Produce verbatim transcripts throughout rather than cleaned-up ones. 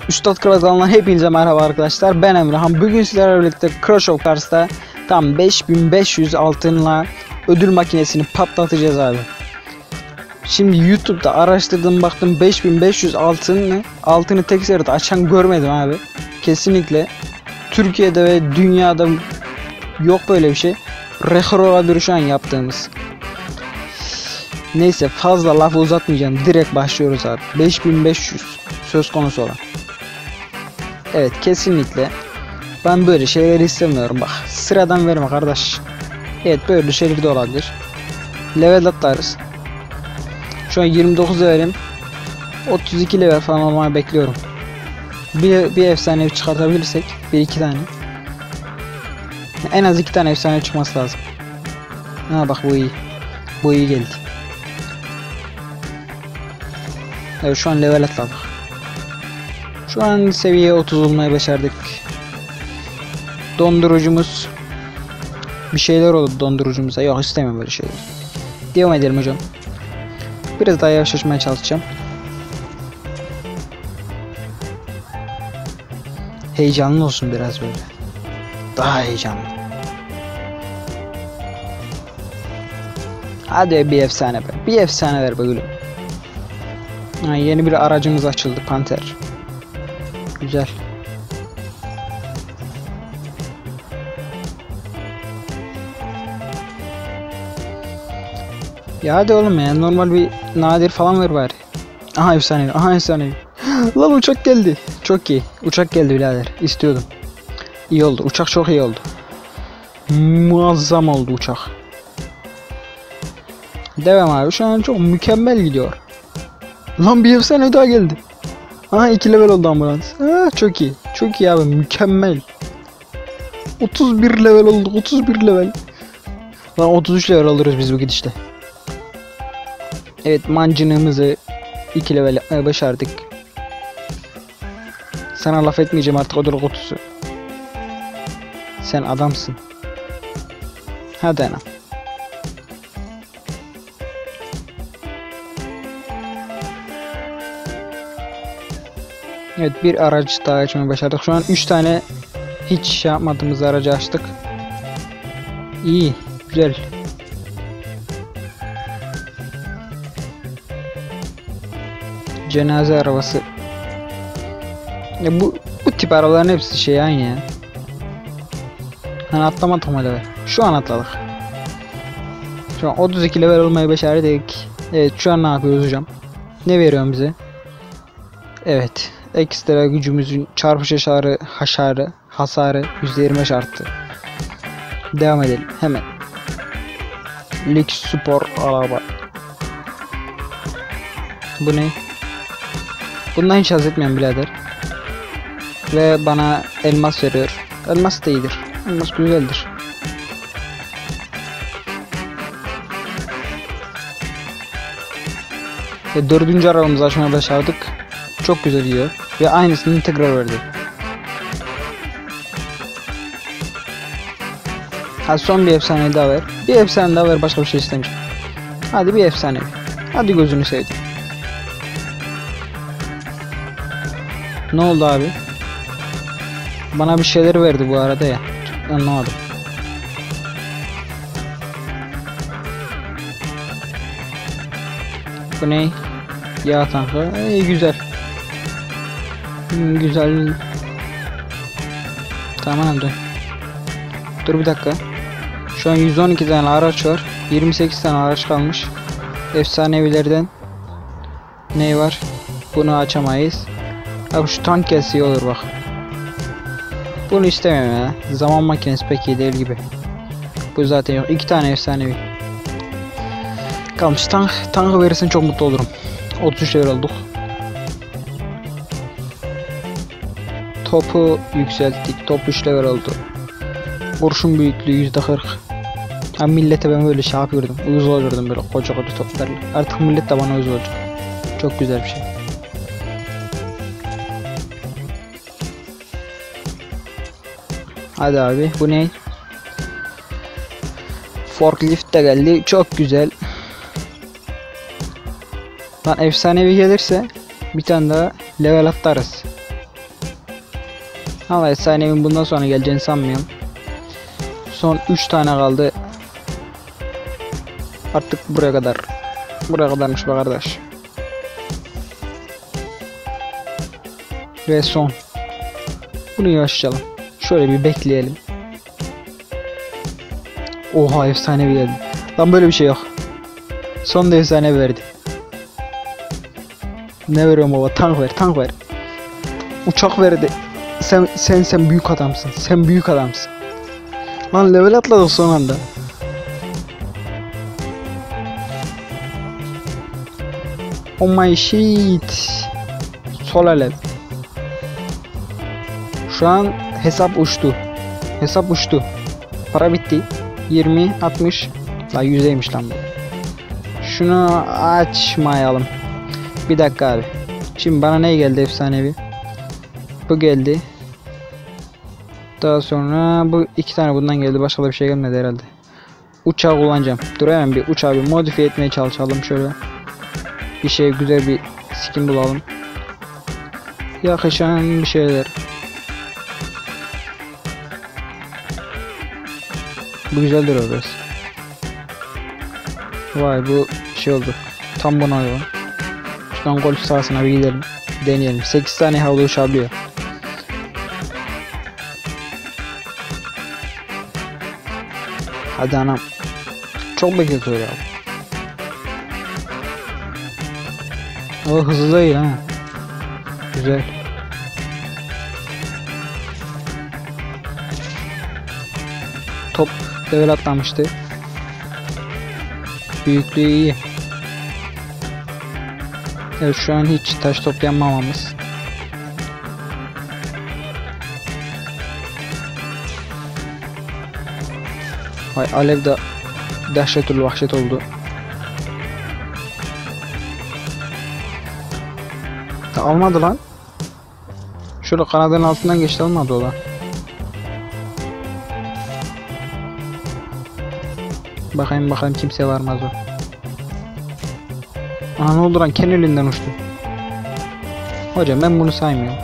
Üstad Kral kanalından hepinize merhaba arkadaşlar. Ben Emrehan. Bugün sizlerle birlikte Clash of Clans'ta tam beş bin beş yüz altınla ödül makinesini patlatacağız abi. Şimdi YouTube'da araştırdım, baktım beş bin beş yüz altını altını tek seferde açan görmedim abi. Kesinlikle Türkiye'de ve dünyada yok böyle bir şey. Rekor olabilir şu an yaptığımız. Neyse, fazla lafı uzatmayacağım. Direkt başlıyoruz abi. beş bin beş yüz söz konusu olan. Evet, kesinlikle ben böyle şeyleri istemiyorum. Bak, sıradan verme kardeş. Evet, böyle şeyler de olabilir. Level atlarız. Şu an yirmi dokuz levelim. otuz iki level falan olmayı bekliyorum. Bir, bir efsane çıkartabilirsek bir iki tane. En az iki tane efsane çıkması lazım. Ha bak, bu iyi. Bu iyi geldi. Evet, şu an level atladık. Şu an seviye otuz olmayı başardık. Dondurucumuz bir şeyler oldu dondurucumuza. Yok, istemiyorum böyle şeyler. Devam edelim hocam. Biraz daha yavaşlaşmaya çalışacağım. Heyecanlı olsun biraz böyle. Daha heyecanlı. Hadi bir efsane be. Bir efsane ver be gülüm. Ha, yeni bir aracımız açıldı, Panter. Güzel. Ya hadi oğlum ya, normal bir nadir falan ver bari. Aha efsane. Aha efsane. Lan uçak geldi. Çok iyi. Uçak geldi birader. İstiyordum. İyi oldu. Uçak çok iyi oldu. Muazzam oldu uçak. Devam abi. Şu an çok mükemmel gidiyor. Lan bir efsane daha geldi. Aha, iki level oldu ambulans. Ha, çok iyi. Çok iyi abi. Mükemmel. otuz bir level olduk. otuz bir level. Lan otuz üç level alırız biz bu gidişte. Evet, mancınığımızı iki level yapmaya başardık. Sana laf etmeyeceğim artık, ödül kutusu. Sen adamsın. Hadi anam. Evet, bir araç daha açmayı başardık. Şu an üç tane hiç şey yapmadığımız aracı açtık. İyi, güzel. Cenaze arabası. Ya bu bu tip arabaların hepsi şey aynı ya. Hani atlamadık mı level? Şu an atladık. Şu an otuz iki level olmayı başardık. Evet, şu an ne yapıyoruz hocam? Ne veriyor bize? Evet, ekstra gücümüzün çarpış hasarı, hasarı, hasarı yüzde yirmi beş arttı. Devam edelim hemen. Lüks spor araba. Bu ne? Bundan hiç haz etmiyorum birader. Ve bana elmas veriyor. Elmas da iyidir. Elmas güzeldir. Ve dördüncü arabamızı açmaya başardık. Çok güzel gidiyor. Ve aynısını tekrar verdi. Hadi son bir efsane daha ver. Bir efsane daha ver, başka bir şey istemiyorum. Hadi bir efsane. Hadi gözünü sevdim. Ne oldu abi? Bana bir şeyler verdi bu arada ya. Anlamadım. Bu ne? Yağ tankı. İyi, güzel. Hmm, güzel. Tamam, dur. Dur bir dakika. Şu an yüz on iki tane araç var. yirmi sekiz tane araç kalmış. Efsanevilerden ne var? Bunu açamayız. Abi şu tank gelse iyi olur bak. Bunu istemiyorum ya. Zaman makinesi pek iyi değil gibi. Bu zaten yok. İki tane efsanevi kalmış. Tank, tankı verirsen çok mutlu olurum. otuz üç level olduk. Topu yükselttik. Top üç level oldu. Kurşun büyüklüğü yüzde kırk. Ha, millete ben böyle şey yapıyordum. Uyuz oluyordum böyle koca koca toplarla. Artık millet de bana uyuz olacak. Çok güzel bir şey. Hadi abi, bu ne? Forklift de geldi. Çok güzel. Lan efsanevi gelirse bir tane daha level atlarız. Ama efsanemin bundan sonra geleceğini sanmıyorum. Son üç tane kaldı. Artık buraya kadar. Buraya kadarmış be kardeş. Ve son. Bunu yavaşlayalım. Şöyle bir bekleyelim. Oha, efsanevi geldi. Lan böyle bir şey yok. Son da efsane verdi. Ne veriyorum baba? Tank ver, tank ver. Uçak verdi. Sen sen sen büyük adamsın. Sen büyük adamsın. Lan level atladık son anda. Oh my shit. Sol alev. Şu an hesap uçtu. Hesap uçtu. Para bitti. yirmi, altmış. La yüzeymiş lan bu. Şunu açmayalım. Bir dakika abi. Şimdi bana ne geldi efsanevi? Bu geldi. Daha sonra bu iki tane bundan geldi. Başka da bir şey gelmedi herhalde. Uçağı kullanacağım. Dur hemen bir uçağı bir modifiye etmeye çalışalım şöyle. Bir şey, güzel bir skin bulalım. Yakışan bir şeyler. Bu güzeldir o biraz. Vay, bu şey oldu. Tam buna uygun. Şuradan golf sahasına bir gidelim. Deneyelim. sekiz tane havlu uçabiliyor. Hadi anam. Çok bekletiyor ya. O hızlı değil ha. Güzel. Top level atlamıştı. Büyüklüğü iyi. Evet, şu an hiç taş toplayamamamız. Vay, alev de dehşetül vahşet oldu. Da almadı lan. Şöyle kanadın altından geçti, almadı o lan. Bakayım bakayım kimse var mı az o. Aha, ne oldu lan, kendi elinden uçtu. Hocam ben bunu saymıyorum.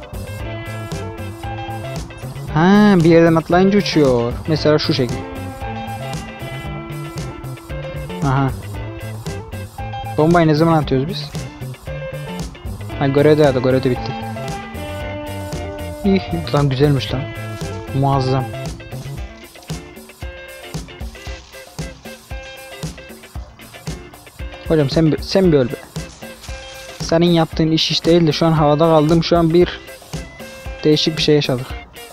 Ha, bir yerden atlayınca uçuyor. Mesela şu şekil. Aha. Bombayı ne zaman atıyoruz biz? Ha, görevde ya da görevde bitti. İyi lan, güzelmiş lan. Muazzam. Hocam sen sen bir öl be. Senin yaptığın iş iş değil de şu an havada kaldım. Şu an bir değişik bir şey yaşadık.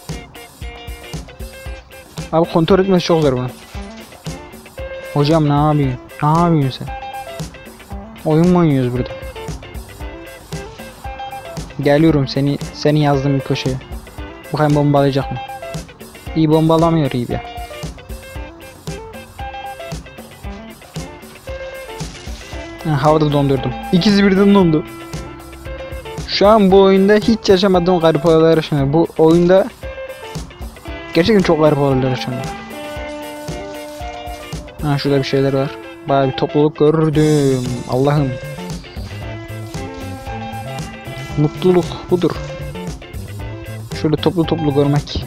Abi kontrol etmesi çok zor bunu. Hocam ne yapıyorsun? Ne yapıyorsun sen? Oyun mu oynuyoruz burada? Geliyorum, seni seni yazdım bir köşeye. Bakayım bombalayacak mı? İyi bombalamıyor iyi ya. Ha, havada dondurdum. İkisi birden dondu. Şu an bu oyunda hiç yaşamadığım garip olaylar yaşanıyor. Bu oyunda gerçekten çok garip olaylar yaşanıyor. Ha, şurada bir şeyler var. Bayağı bir topluluk gördüm. Allah'ım. Mutluluk budur. Şöyle toplu toplu görmek.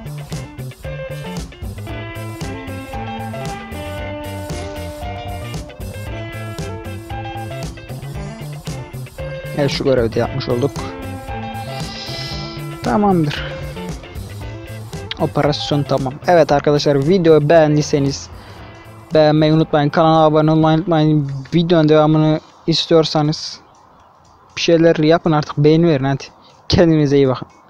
Evet, şu görevi de yapmış olduk. Tamamdır. Operasyon tamam. Evet arkadaşlar, videoyu beğendiyseniz beğenmeyi unutmayın. Kanala abone olmayı unutmayın. Videonun devamını istiyorsanız bir şeyler yapın artık. Beğeni verin hadi. Kendinize iyi bakın.